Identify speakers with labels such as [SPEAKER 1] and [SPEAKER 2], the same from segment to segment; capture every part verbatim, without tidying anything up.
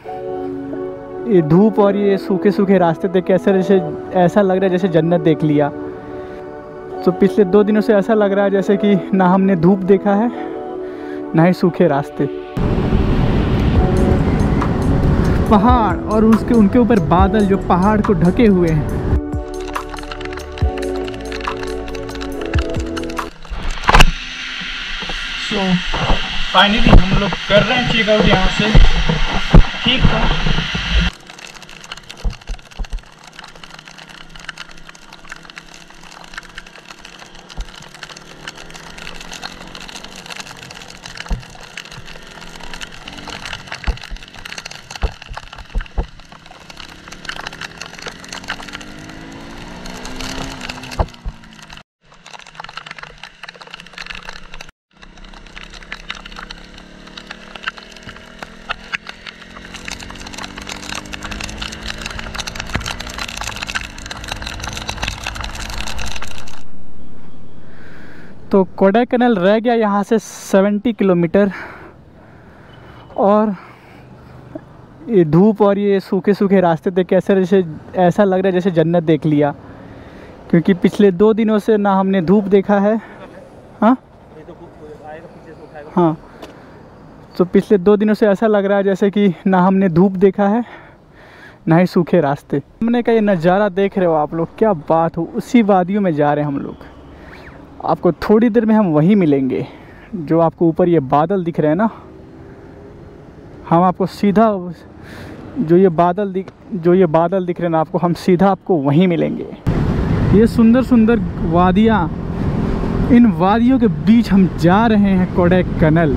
[SPEAKER 1] ये धूप और ये सूखे सूखे रास्ते देख के ऐसा जैसे ऐसा लग रहा है जैसे जन्नत देख लिया। तो पिछले दो दिनों से ऐसा लग रहा है जैसे कि ना हमने धूप देखा है ना ही सूखे रास्ते। पहाड़ और उसके उनके ऊपर बादल जो पहाड़ को ढके हुए हैं। तो फाइनली हम लोग कर रहे हैं चेकआउट यहाँ से। ठीक था। तो कोडाईकनाल रह गया यहाँ से सत्तर किलोमीटर। और ये धूप और ये सूखे सूखे रास्ते देख के ऐसा जैसे ऐसा लग रहा है जैसे जन्नत देख लिया। क्योंकि पिछले दो दिनों से ना हमने धूप देखा है। हाँ हाँ तो पिछले दो दिनों से ऐसा लग रहा है जैसे कि ना हमने धूप देखा है ना ही सूखे रास्ते। सामने का ये नज़ारा देख रहे हो आप लोग, क्या बात हो। उसी वादियों में जा रहे हैं हम लोग। आपको थोड़ी देर में हम वहीं मिलेंगे। जो आपको ऊपर ये बादल दिख रहे हैं ना, हम आपको सीधा जो ये बादल दिख जो ये बादल दिख रहे हैं ना आपको, हम सीधा आपको वहीं मिलेंगे। ये सुंदर सुंदर वादियाँ, इन वादियों के बीच हम जा रहे हैं कोडाईकनाल।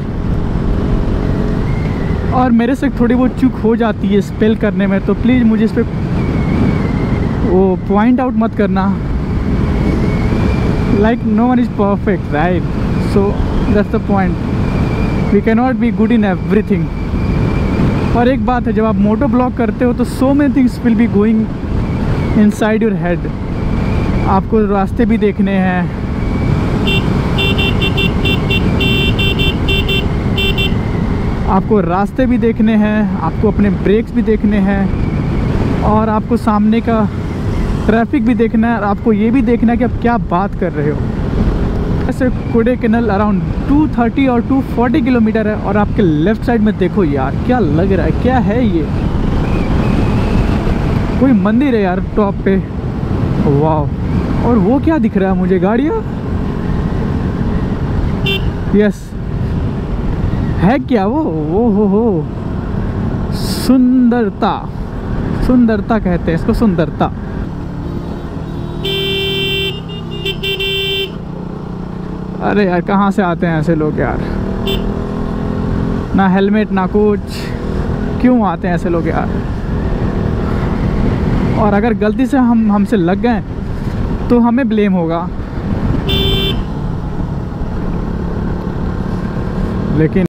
[SPEAKER 1] और मेरे से थोड़ी बहुत चूक हो जाती है स्पेल करने में, तो प्लीज़ मुझे इस पर वो पॉइंट आउट मत करना। Like no one is perfect, right? So that's the point. We cannot be good in everything. और एक बात है, जब आप मोटो ब्लॉग करते हो तो so many things will be going inside your head. आपको रास्ते भी देखने हैं, आपको रास्ते भी देखने हैं, आपको अपने ब्रेक्स भी देखने हैं, और आपको सामने का ट्रैफिक भी देखना है, और आपको ये भी देखना है कि आप क्या बात कर रहे हो। ऐसे कोडाईकनाल अराउंड दो सौ तीस और दो सौ चालीस किलोमीटर है। और आपके लेफ़्ट साइड में देखो यार, क्या लग रहा है, क्या है ये? कोई मंदिर है यार टॉप पे। वाह। और वो क्या दिख रहा है मुझे, गाड़ियाँ? यस, है क्या वो? वो हो हो सुंदरता, सुंदरता कहते हैं इसको, सुंदरता। अरे यार, कहाँ से आते हैं ऐसे लोग यार, ना हेलमेट ना कुछ। क्यों आते हैं ऐसे लोग यार? और अगर गलती से हम हमसे लग गए तो हमें ब्लेम होगा। लेकिन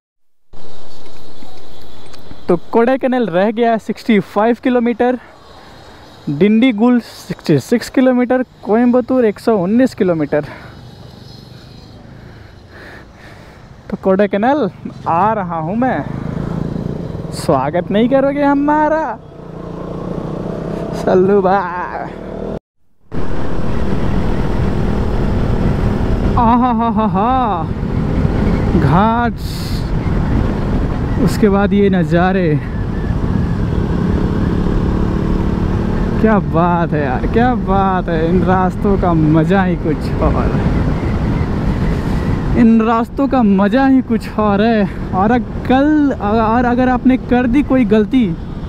[SPEAKER 1] तो कोडाईकनाल रह गया पैंसठ किलोमीटर, डिंडीगुल छियासठ किलोमीटर, कोयम्बतूर एक सौ उन्नीस किलोमीटर। तो कोडाईकनाल आ रहा हूँ मैं, स्वागत नहीं करोगे हमारा? सल्लू भाई। आहा हा हा हा, घाट, उसके बाद ये नज़ारे, क्या बात है यार, क्या बात है। इन रास्तों का मज़ा ही कुछ और है, इन रास्तों का मज़ा ही कुछ और है। और कल और अगर आपने कर दी कोई गलती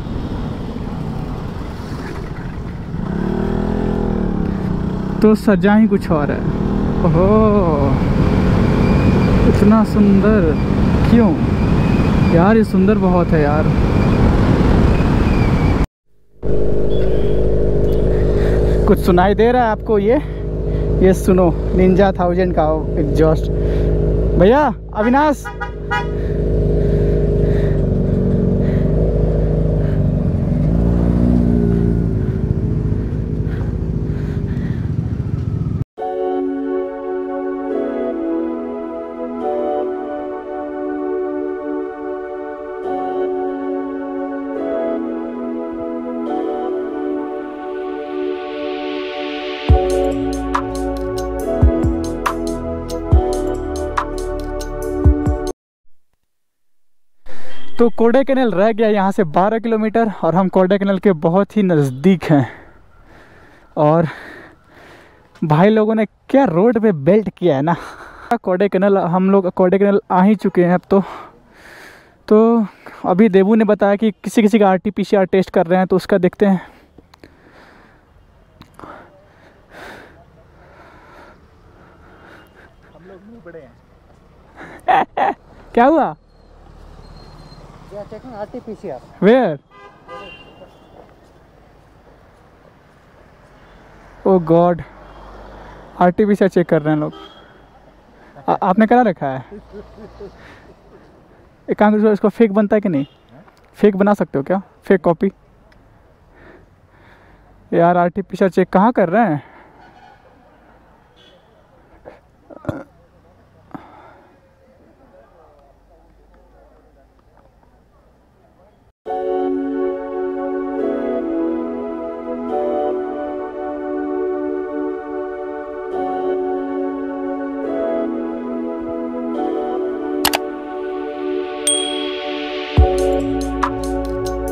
[SPEAKER 1] तो सजा ही कुछ और है। ओहो, इतना सुंदर क्यों यार? ये सुंदर बहुत है यार। कुछ सुनाई दे रहा है आपको? ये ये सुनो, निंजा थाउजेंड का एग्जॉस्ट। भैया अविनाश, तो कोडाईकनाल रह गया यहाँ से बारह किलोमीटर और हम कोडाईकनाल के बहुत ही नज़दीक हैं। और भाई लोगों ने क्या रोड पे बेल्ट किया है ना। कोडाईकनाल हम लोग कोडाईकनाल आ ही चुके हैं अब तो। तो अभी देवू ने बताया कि किसी किसी का R T P C R test कर रहे हैं, तो उसका देखते हैं। हम लोग मुंह बड़े हैं। क्या हुआ?
[SPEAKER 2] checking R T P C R.
[SPEAKER 1] Where? Oh God, R T P C R check कर रहे हैं लोग। आ, आपने करा रखा है? एक काम करो, इसको फेक बनता है कि नहीं? फेक बना सकते हो क्या? Fake copy? यार R T P C R check कहाँ कर रहे हैं?